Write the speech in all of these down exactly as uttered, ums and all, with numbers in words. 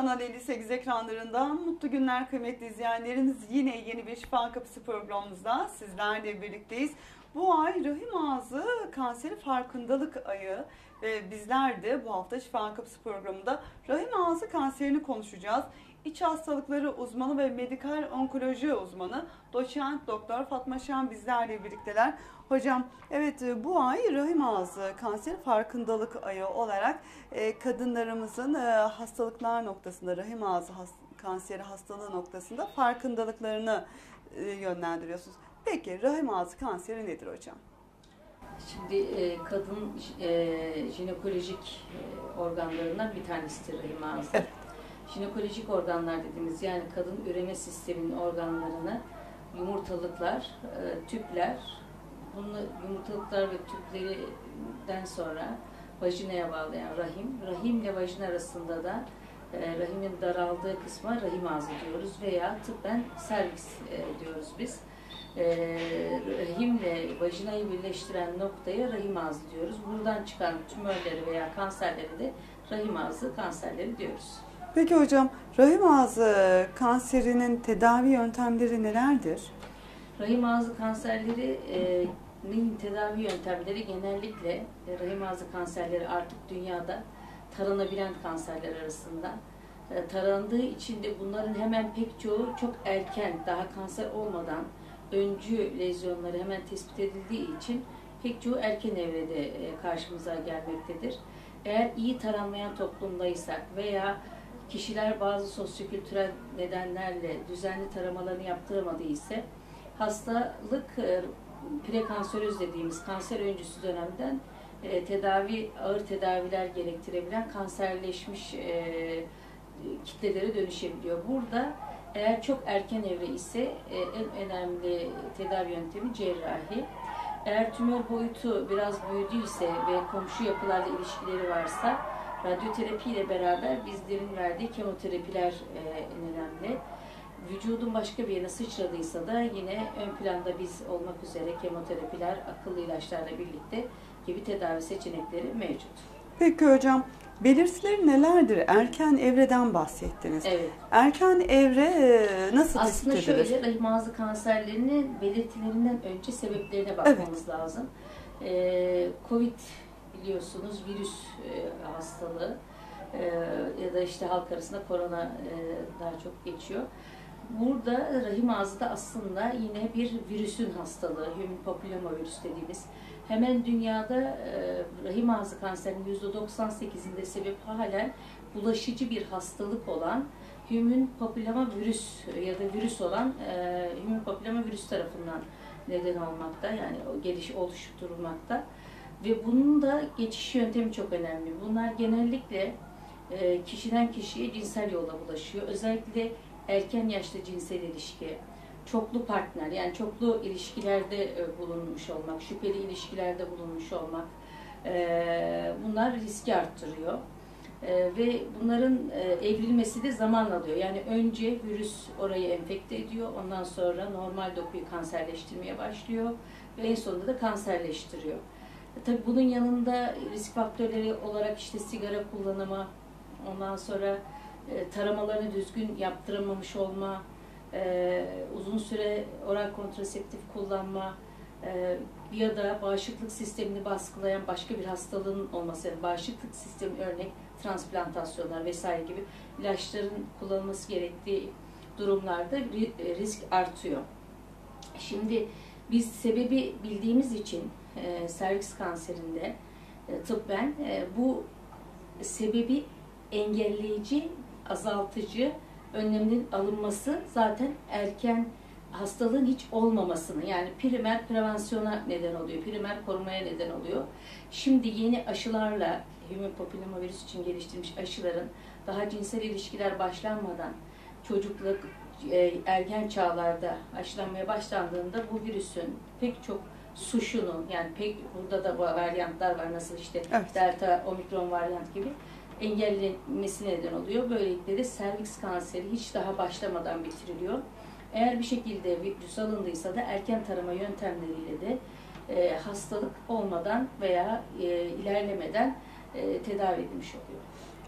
Kanal elli sekiz ekranlarından mutlu günler kıymetli izleyenlerimiz. Yine yeni bir Şifa Kapısı programımızda sizlerle birlikteyiz. Bu ay rahim ağzı kanseri farkındalık ayı ve bizler de bu hafta Şifa Kapısı programında rahim ağzı kanserini konuşacağız. İç hastalıkları uzmanı ve medikal onkoloji uzmanı doçent doktor Fatma Şen bizlerle birlikteler. Hocam, evet, bu ay rahim ağzı kanseri farkındalık ayı olarak kadınlarımızın hastalıklar noktasında, rahim ağzı kanseri hastalığı noktasında farkındalıklarını yönlendiriyorsunuz. Peki rahim ağzı kanseri nedir hocam? Şimdi kadın jinekolojik organlarından bir tanesidir rahim ağzı. Evet. Jinekolojik organlar dediğimiz, yani kadın üreme sisteminin organlarını yumurtalıklar, tüpler, bunu yumurtalıklar ve tüplerinden sonra vajinaya bağlayan rahim, rahimle vajin arasında da e, rahimin daraldığı kısma rahim ağzı diyoruz veya tıbben serviks e, diyoruz biz. E, rahimle vajinayı birleştiren noktaya rahim ağzı diyoruz. Buradan çıkan tümörleri veya kanserleri de rahim ağzı kanserleri diyoruz. Peki hocam, rahim ağzı kanserinin tedavi yöntemleri nelerdir? Rahim ağzı kanserlerinin tedavi yöntemleri genellikle rahim ağzı kanserleri artık dünyada taranabilen kanserler arasında. Tarandığı için de bunların hemen pek çoğu çok erken, daha kanser olmadan öncü lezyonları hemen tespit edildiği için pek çoğu erken evrede karşımıza gelmektedir. Eğer iyi taranmayan toplumdaysak veya kişiler bazı sosyokültürel nedenlerle düzenli taramalarını yaptıramadığı ise hastalık prekanseröz dediğimiz kanser öncüsü dönemden e, tedavi, ağır tedaviler gerektirebilen kanserleşmiş e, kitlelere dönüşebiliyor. Burada eğer çok erken evre ise e, en önemli tedavi yöntemi cerrahi. Eğer tümör boyutu biraz büyüdüyse ve komşu yapılarla ilişkileri varsa radyoterapi ile beraber bizlerin verdiği kemoterapiler e, en önemli. Vücudun başka bir yerine sıçradıysa da yine ön planda biz olmak üzere kemoterapiler, akıllı ilaçlarla birlikte gibi tedavi seçenekleri mevcut. Peki hocam, belirtileri nelerdir? Erken evreden bahsettiniz. Evet. Erken evre nasıl Aslında tespit edilir? şöyle, rahim ağzı kanserlerinin belirtilerinden önce sebeplerine bakmamız evet. lazım. Ee, Covid biliyorsunuz virüs e, hastalığı e, ya da işte halk arasında korona e, daha çok geçiyor. Burada rahim ağzı da aslında yine bir virüsün hastalığı, human papillomavirüs dediğimiz. Hemen dünyada e, rahim ağzı kanserinin yüzde doksan sekizinde sebep halen bulaşıcı bir hastalık olan human papillomavirüs ya da virüs olan e, human papillomavirüs tarafından neden olmakta, yani o geliş oluşturulmakta. Ve bunun da geçiş yöntemi çok önemli. Bunlar genellikle e, kişiden kişiye cinsel yolla bulaşıyor. Özellikle erken yaşta cinsel ilişki, çoklu partner, yani çoklu ilişkilerde bulunmuş olmak, şüpheli ilişkilerde bulunmuş olmak, bunlar riski arttırıyor. Ve bunların evrilmesi de zaman alıyor. Yani önce virüs orayı enfekte ediyor, ondan sonra normal dokuyu kanserleştirmeye başlıyor ve en sonunda da kanserleştiriyor. Tabii bunun yanında risk faktörleri olarak işte sigara kullanımı, ondan sonra taramalarını düzgün yaptıramamış olma, e, uzun süre oral kontraseptif kullanma e, ya da bağışıklık sistemini baskılayan başka bir hastalığın olması, yani bağışıklık sistemi örnek transplantasyonlar vesaire gibi ilaçların kullanılması gerektiği durumlarda risk artıyor. Şimdi biz sebebi bildiğimiz için e, serviks kanserinde e, tıbben e, bu sebebi engelleyici, azaltıcı önlemlerin alınması zaten erken hastalığın hiç olmamasını, yani primer prevansiyona neden oluyor, primer korumaya neden oluyor. Şimdi yeni aşılarla, human papillomavirüs için geliştirilmiş aşıların daha cinsel ilişkiler başlanmadan çocukluk, ergen çağlarda aşılanmaya başlandığında bu virüsün pek çok suşunu, yani pek burada da varyantlar var, nasıl işte evet. delta, omikron varyant gibi engellenmesine neden oluyor. Böylelikle de serviks kanseri hiç daha başlamadan bitiriliyor. Eğer bir şekilde virüs alındıysa da erken tarama yöntemleriyle de e, hastalık olmadan veya e, ilerlemeden e, tedavi edilmiş oluyor.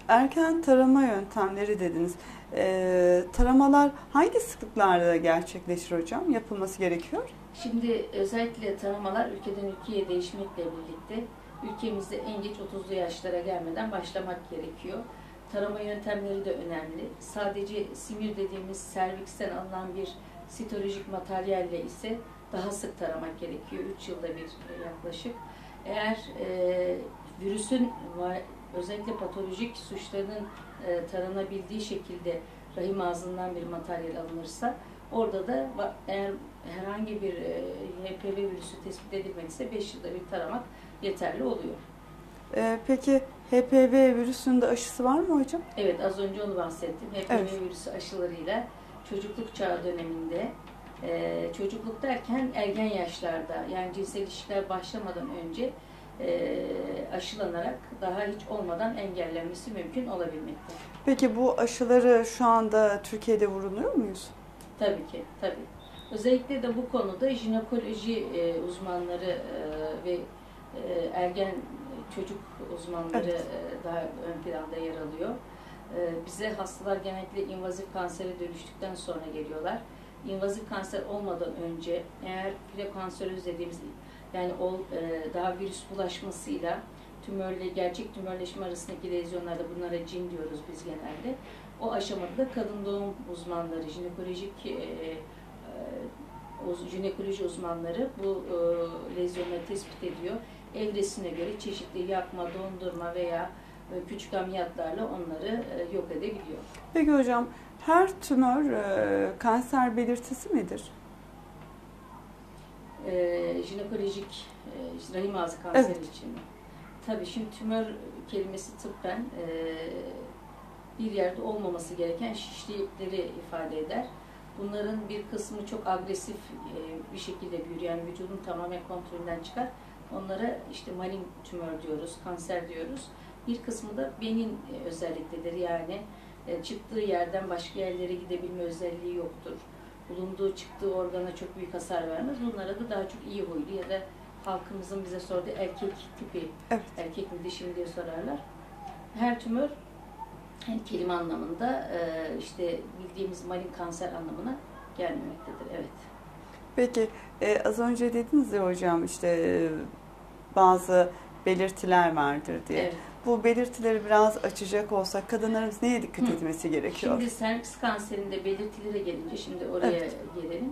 Erken tarama yöntemleri dediniz. Ee, taramalar hangi sıklıklarda gerçekleşir hocam? Yapılması gerekiyor? Şimdi özellikle taramalar ülkeden ülkeye değişmekle birlikte ülkemizde en geç otuzlu yaşlara gelmeden başlamak gerekiyor. Tarama yöntemleri de önemli. Sadece simir dediğimiz serviksten alınan bir sitolojik materyalle ise daha sık taramak gerekiyor. üç yılda bir yaklaşık. Eğer e, virüsün özellikle patolojik suçlarının e, taranabildiği şekilde rahim ağzından bir materyal alınırsa, orada da eğer herhangi bir e, H P V virüsü tespit edilmediyse beş yılda bir taramak yeterli oluyor. Ee, peki H P V virüsünde aşısı var mı hocam? Evet, az önce onu bahsettim. H P V Evet. virüsü aşılarıyla çocukluk çağı döneminde, e, çocukluk derken ergen yaşlarda, yani cinsel ilişkiler başlamadan önce e, aşılanarak daha hiç olmadan engellenmesi mümkün olabilmekte. Peki bu aşıları şu anda Türkiye'de vuruluyor muyuz? Tabii ki, tabii. Özellikle de bu konuda jinekoloji e, uzmanları e, ve e, ergen çocuk uzmanları Evet. e, daha ön planda yer alıyor. E, bize hastalar genellikle invazif kansere dönüştükten sonra geliyorlar. İnvazif kanser olmadan önce eğer prekanseröz dediğimiz, yani o e, daha virüs bulaşmasıyla tümörle gerçek tümörleşme arasındaki lezyonlarda, bunlara cin diyoruz biz genelde. O aşamada da kadın doğum uzmanları, jinekolojik e, e, jinekoloji uzmanları bu e, lezyonları tespit ediyor. Evresine göre çeşitli yakma, dondurma veya e, küçük ameliyatlarla onları e, yok edebiliyor. Peki hocam, her tümör e, kanser belirtisi midir? E, jinekolojik e, rahim ağzı kanseri Evet. için. Tabii şimdi tümör kelimesi tıbben e, bir yerde olmaması gereken şişlikleri ifade eder. Bunların bir kısmı çok agresif e, bir şekilde büyür, yani vücudun tamamen kontrolünden çıkar. Onlara işte malign tümör diyoruz, kanser diyoruz. Bir kısmı da benin e, özelliktedir, yani e, çıktığı yerden başka yerlere gidebilme özelliği yoktur. Bulunduğu, çıktığı organa çok büyük hasar vermez. Bunlara da daha çok iyi huylu ya da halkımızın bize sorduğu erkek tipi, Evet. erkek mi dişi mi diye sorarlar. Her tümör yani kelime anlamında e, işte bildiğimiz malign kanser anlamına gelmemektedir. Evet. Peki e, az önce dediniz ya hocam, işte e, bazı belirtiler vardır diye. Evet. Bu belirtileri biraz açacak olsak kadınlarımız neye dikkat Hı. etmesi gerekiyor? Şimdi serviks kanserinde belirtilere gelince, şimdi oraya Evet. gelelim.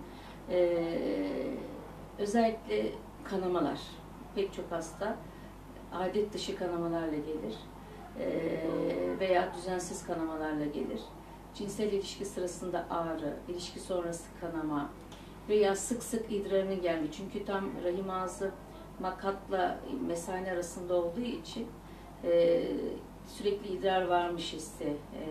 Ee, özellikle kanamalar. Pek çok hasta adet dışı kanamalarla gelir. Ee, veya düzensiz kanamalarla gelir. Cinsel ilişki sırasında ağrı, ilişki sonrası kanama veya sık sık idrarının gelme. Çünkü tam rahim ağzı makatla mesane arasında olduğu için e, sürekli idrar varmış hissi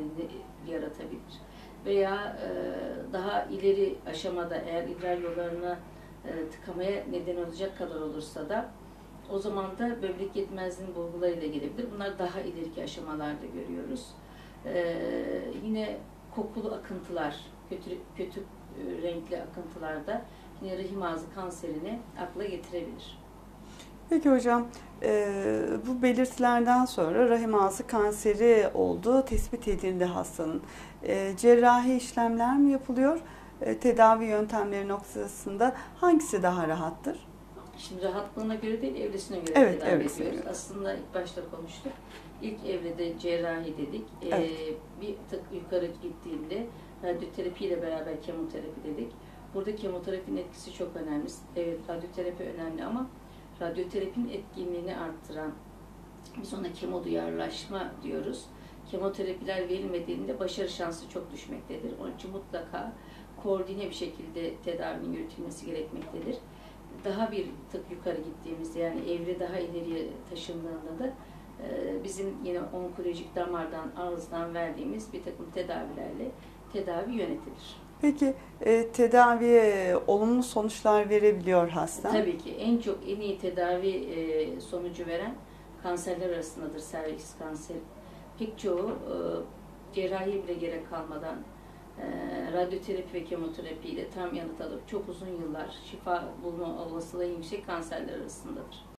e, yaratabilir. Veya e, daha ileri aşamada eğer idrar yollarına e, tıkamaya neden olacak kadar olursa da o zaman da böbrek yetmezliğinin bulgularıyla gelebilir. Bunlar daha ileriki aşamalarda görüyoruz. E, yine kokulu akıntılar, kötü, kötü renkli akıntılarda yine rahim ağzı kanserini akla getirebilir. Peki hocam, e, bu belirtilerden sonra rahim ağzı kanseri olduğu tespit edildi hastanın. E, cerrahi işlemler mi yapılıyor? E, tedavi yöntemleri noktasında hangisi daha rahattır? Şimdi rahatlığına göre değil, evresine göre Evet, tedavi evresine ediyoruz. göre. Aslında ilk başta konuştuk. İlk evrede cerrahi dedik. Evet. Ee, bir tık yukarı gittiğinde radyoterapi ile beraber kemoterapi dedik. Burada kemoterapinin etkisi çok önemli. Evet, radyoterapi önemli ama radyoterapinin etkinliğini arttıran, biz ona kemo duyarlaşma diyoruz. Kemoterapiler verilmediğinde başarı şansı çok düşmektedir. Onun için mutlaka koordine bir şekilde tedavinin yürütülmesi gerekmektedir. Daha bir tık yukarı gittiğimizde, yani evre daha ileriye taşındığında da e, bizim yine onkolojik damardan, ağızdan verdiğimiz bir takım tedavilerle tedavi yönetilir. Peki e, tedaviye olumlu sonuçlar verebiliyor hasta? Tabii ki en çok en iyi tedavi e, sonucu veren kanserler arasındadır serviks kanseri. Pek çoğu e, cerrahi bile gerek kalmadan e, radyoterapi ve kemoterapi ile tam yanıt alıp çok uzun yıllar şifa bulma olasılığı yüksek kanserler arasındadır.